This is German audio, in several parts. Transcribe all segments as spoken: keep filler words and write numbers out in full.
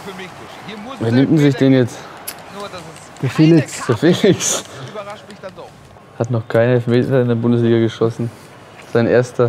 für mich, Tuschi. Hier muss Wer nimmt denn sich den jetzt? Nur, dass es Der Felix. Der Felix überrascht mich dann doch. hat noch keinen Elfmeter in der Bundesliga geschossen. Sein erster.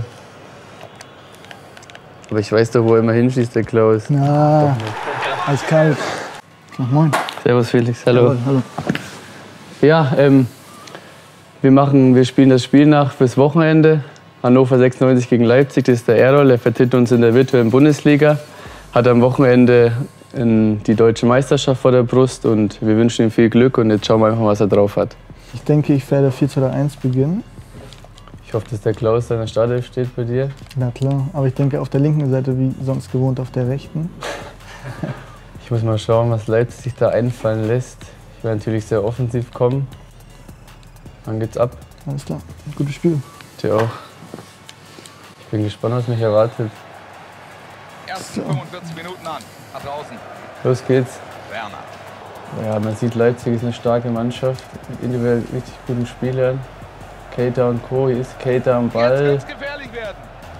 Aber ich weiß doch, wo er immer hinschießt, der Klaus. Na, eiskalt. Ach, moin. Servus Felix, hallo. Jawohl, hallo. Ja, ähm, wir, machen, wir spielen das Spiel nach fürs Wochenende. Hannover sechsundneunzig gegen Leipzig, das ist der Errol. Er vertritt uns in der virtuellen Bundesliga. Hat am Wochenende in die deutsche Meisterschaft vor der Brust und wir wünschen ihm viel Glück und jetzt schauen wir einfach, was er drauf hat. Ich denke, ich werde vier zwei drei eins beginnen. Ich hoffe, dass der Klaus in der Startelf steht bei dir. Na klar, aber ich denke auf der linken Seite wie sonst gewohnt auf der rechten. Ich muss mal schauen, was Leipzig sich da einfallen lässt. Ich werde natürlich sehr offensiv kommen. Dann geht's ab. Alles klar, gutes Spiel. Dir auch. Ich bin gespannt, was mich erwartet. Ersten fünfundvierzig Minuten an. Nach draußen. Los geht's. Werner. Ja, man sieht, Leipzig ist eine starke Mannschaft mit individuell richtig guten Spielern. Keita und Co. Hier ist Keita am Ball. Jetzt kann's gefährlich werden.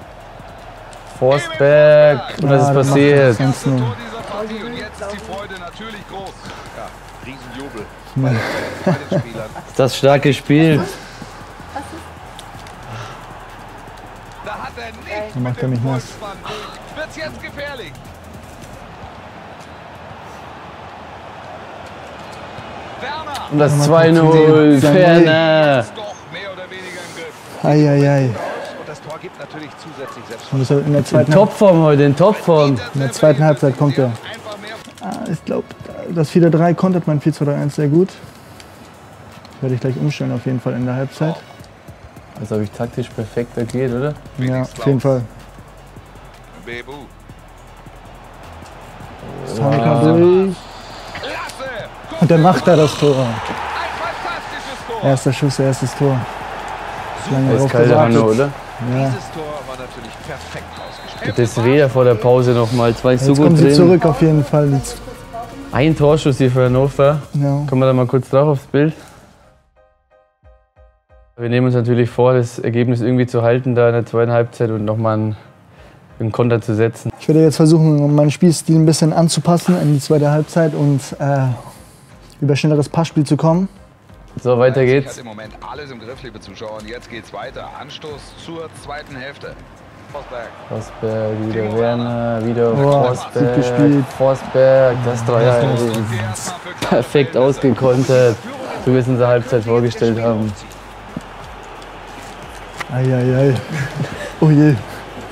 Forsberg. Und was ist passiert? Erste Tor dieser Partie und jetzt ist die Freude natürlich groß. Ja, Riesenjubel bei den beiden Spielern. Ist das stark gespielt? Da hat er nicht Dann macht mit er dem mich nass. Vollspann. Wird's jetzt gefährlich. Werner. Und das Nochmal zwei null. kurz den- Ferner. Ist doch mehr oder weniger im Griff. Eieiei. Und das Tor gibt natürlich zusätzlich Und das in der In zweiten, Topform heute, in Topform. in der zweiten Halbzeit kommt er. Einfach mehr. Ah, ich glaube, das vier drei kontert mein vier zwei drei eins sehr gut. Werde ich gleich umstellen auf jeden Fall in der Halbzeit. Also habe ich taktisch perfekt agiert, oder? Ja, auf jeden Fall. Bebu. Das haben wir mal durch. Klasse. Und dann macht er das Tor. Ein fantastisches Tor. Erster Schuss, erstes Tor. Lange Das ist drauf kalte Hanno, gewartet. oder? Ja. Dieses Tor war natürlich perfekt ausgespielt. Das Weder vor der Pause noch mal zwei so Jetzt gut kommen sie drin. zurück auf jeden Fall. Jetzt, Ein Torschuss hier für Hannover. ja. Kommen wir da mal kurz drauf aufs Bild. Wir nehmen uns natürlich vor, das Ergebnis irgendwie zu halten da in der zweiten Halbzeit und nochmal einen, einen Konter zu setzen. Ich werde jetzt versuchen, meinen Spielstil ein bisschen anzupassen in die zweite Halbzeit und äh, über schnelleres Passspiel zu kommen. So, weiter Leipzig geht's. hat im Moment alles im Griff, liebe Zuschauer. Und jetzt geht's weiter. Anstoß zur zweiten Hälfte. Forsberg. Forsberg, wieder Werner, wieder Oh, gut Forsberg. gespielt. Forsberg, das Dreier. Und die erstmal für Perfekt ausgekontert, so wie wir es in der Halbzeit vorgestellt haben. Eieiei. Oh je. Da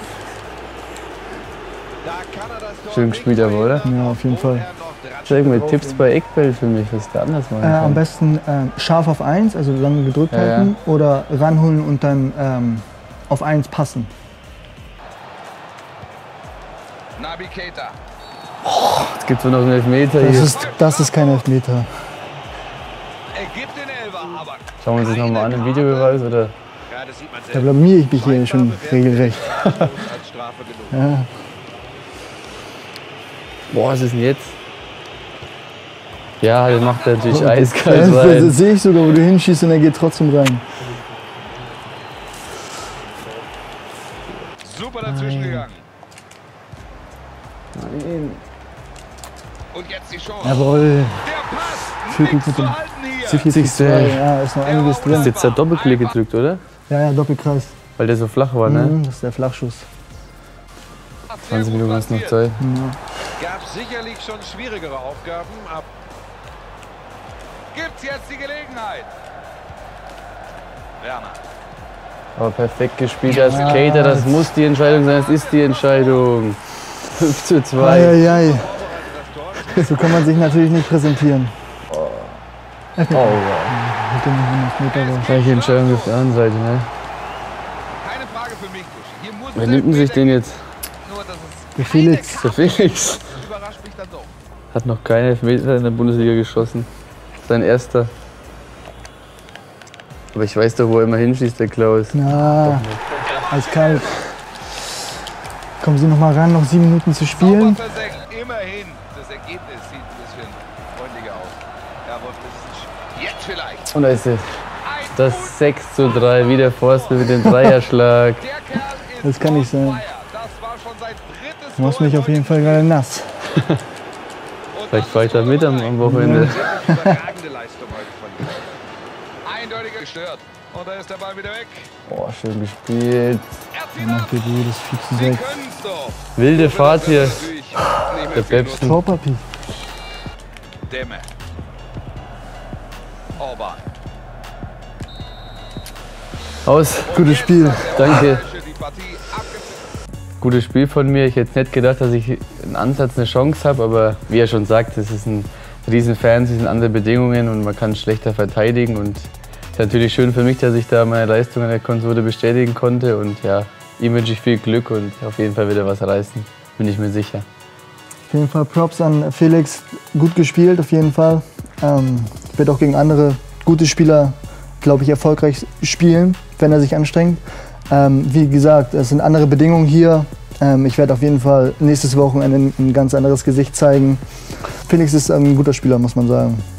kann er das Tor Schön gespielt aber, oder? Ja, auf jeden Fall. Sag mal, Tipps bei Eckball für mich, was ich da anders machen Äh, am kann. besten äh, scharf auf eins, also lange gedrückt Ja, halten, oder ranholen und dann ähm, auf eins passen. Naby Keita. Jetzt gibt's noch einen Elfmeter Das hier. ist, das ist kein Elfmeter. Er gibt den Elfer, aber Schauen wir uns das nochmal an im Videobeweis, oder? ja, das sieht man Da blamier ich mich hier schon regelrecht. als Strafe genug. Ja. Boah, was ist denn jetzt? Ja, den macht er natürlich Das, eiskalt das, das rein. sehe ich sogar, wo du hinschießt und er geht trotzdem rein. Super dazwischen gegangen. Und jetzt die Chance. Jawohl. Der Pass. Fühlt Nichts mit zu dem halten hier. siebzigste. Ja, ist noch einiges Ist drin. jetzt der Doppelklick gedrückt, oder? Ja, ja, Doppelkreis. Weil der so flach war, ne? Mhm, das ist der Flachschuss. zwanzig Minuten hast du noch Zeit. Gab sicherlich schon schwierigere Aufgaben, ab. Gibt's jetzt die Gelegenheit. Werner. Aber perfekt gespielt als Cater, das muss die Entscheidung sein, das ist die Entscheidung. fünf zu zwei. Eieiei. So kann man sich natürlich nicht präsentieren. Oh, ja. Mit dem Meter raus. Gleiche Entscheidung auf der anderen Seite, ne? Keine Frage für mich, Tuschi. Hier muss Wer es nimmt denn sich den jetzt? Nur, dass es Der Felix. Der Felix überrascht mich dann doch. hat noch keinen Elfmeter in der Bundesliga geschossen. Sein erster. Aber ich weiß doch, wo er immer hinschießt, der Klaus. Na, eiskalt. Kommen Sie noch mal ran, noch sieben Minuten zu spielen. Sauber versenkt. Immerhin. Das Ergebnis sieht ein bisschen freundlicher aus. Jawohl, das ist jetzt vielleicht. Und da ist es. Ein Das sechs zu drei, wieder Forsberg mit dem Dreierschlag. Der Kerl ist Das kann nicht on sein. fire. Das war schon sein drittes Du machst Tor mich in auf jeden Fall gerade nass. Vielleicht fahre ich da mit am, am Wochenende. Überragende Leistung heute von dir. Eindeutig gestört. Und da ist der Ball wieder weg. Boah, schön gespielt. Er Macht zieht ihr ab. das vier zu Sie sechs. können's doch. Wilde Fahrt hier. Natürlich nicht mehr Der viel Pepsen. Torpapier. Dämme. Orban. Aus. Gutes Spiel. Danke. Die Partie abgepfiffen. Gutes Spiel von mir. Ich hätte nicht gedacht, dass ich einen Ansatz eine Chance habe, aber wie er schon sagt, es ist ein Riesenfans, es sind andere Bedingungen und man kann schlechter verteidigen. Und es ist natürlich schön für mich, dass ich da meine Leistung an der Konsole bestätigen konnte. Und ja, ihm wünsche ich viel Glück und auf jeden Fall wieder was reißen, bin ich mir sicher. Auf jeden Fall Props an Felix. Gut gespielt, auf jeden Fall. Ähm, wird auch gegen andere gute Spieler, glaube ich, erfolgreich spielen, wenn er sich anstrengt. Ähm, wie gesagt, es sind andere Bedingungen hier. Ähm, ich werde auf jeden Fall nächstes Wochenende ein ganz anderes Gesicht zeigen. Felix ist ein guter Spieler, muss man sagen.